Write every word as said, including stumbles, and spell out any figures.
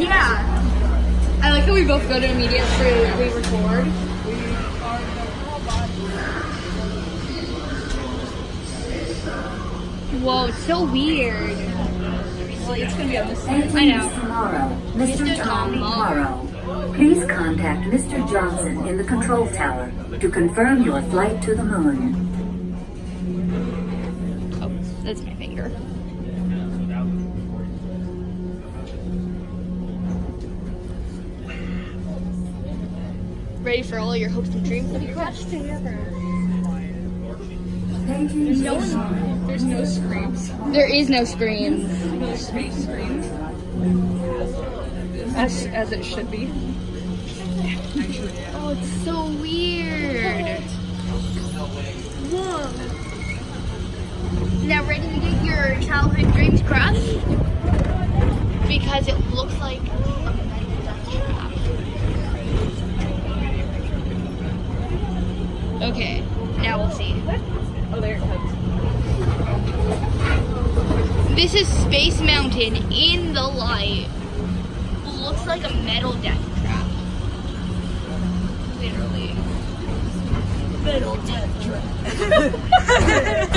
Yeah. I like how we both go to immediate through we record. Whoa, it's so weird. Well, it's gonna be on this side. I know. Tomorrow, Mister Tommy Morrow. Please contact Mister Johnson in the control tower to confirm your flight to the moon. Oh, that's my finger. Ready for all your hopes and dreams to be crushed together. There's no, there's no screams. There is no screams. No sweet screams. As, as it should be. Oh, it's so weird. Whoa. Now ready to get your childhood dreams crushed? Because it looks like a mental death trap. Okay, now we'll see. Oh, there it comes. This is Space Mountain in the light. Looks like a metal death trap. Literally. Metal death trap.